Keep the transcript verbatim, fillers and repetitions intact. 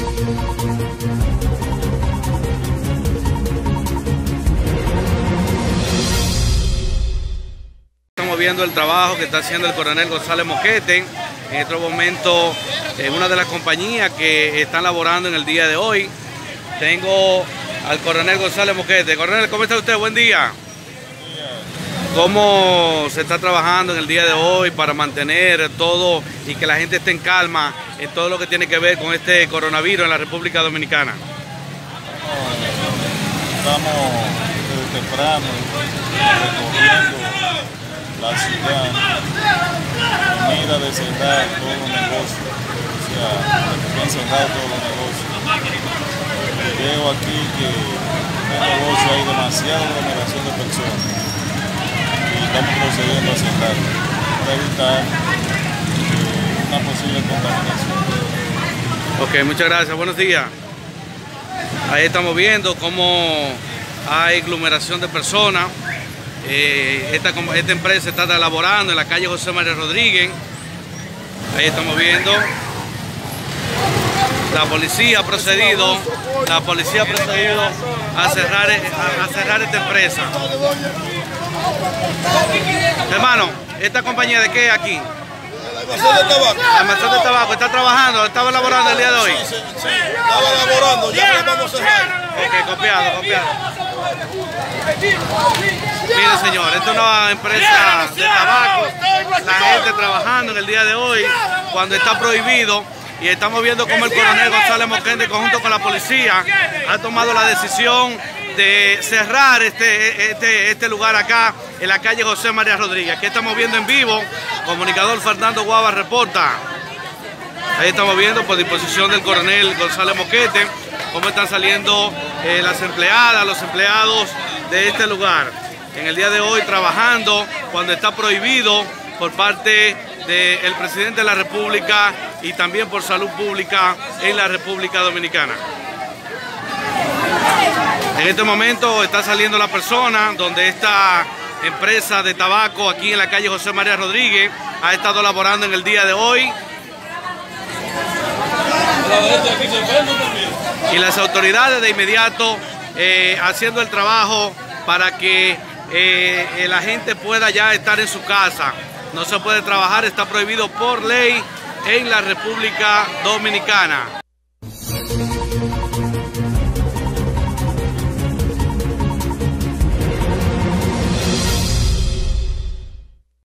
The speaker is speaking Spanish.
Estamos viendo el trabajo que está haciendo el coronel González Moquete, en este momento en una de las compañías que están laborando en el día de hoy. Tengo al coronel González Moquete. Coronel, ¿cómo está usted? Buen día. ¿Cómo se está trabajando en el día de hoy para mantener todo y que la gente esté en calma en todo lo que tiene que ver con este coronavirus en la República Dominicana? Estamos desde temprano recorriendo la ciudad, mira de cerrar todos los negocios, o sea, que han cerrado todos los negocios. Veo aquí que en el negocio hay demasiada aglomeración de personas y estamos procediendo a cerrar para evitar eh, una posible contaminación. Ok, muchas gracias, buenos días. Ahí estamos viendo cómo hay aglomeración de personas. Eh, esta, esta empresa está elaborando en la calle José María Rodríguez. Ahí estamos viendo. La policía ha procedido, la policía ha procedido a cerrar, a, a cerrar esta empresa. Hermano, ¿esta compañía de qué aquí? La almacén de tabaco. La almacén de tabaco, ¿está trabajando? ¿Estaba elaborando el día de hoy? Sí, sí, sí. Estaba elaborando, ya le vamos a cerrar. Ok, copiado, copiado. Mire señor, esta es una empresa de tabaco, la gente trabajando en el día de hoy cuando está prohibido, y estamos viendo cómo el coronel González Moquete junto con la policía ha tomado la decisión de cerrar este, este, este lugar acá en la calle José María Rodríguez. Aquí estamos viendo en vivo, comunicador Fernando Guava reporta. Ahí estamos viendo por disposición del coronel González Moquete cómo están saliendo eh, las empleadas, los empleados de este lugar. En el día de hoy trabajando cuando está prohibido por parte del presidente de la República y también por salud pública en la República Dominicana. En este momento está saliendo la persona donde esta empresa de tabaco aquí en la calle José María Rodríguez ha estado laborando en el día de hoy. Y las autoridades de inmediato eh, haciendo el trabajo para que eh, la gente pueda ya estar en su casa. No se puede trabajar, está prohibido por ley en la República Dominicana.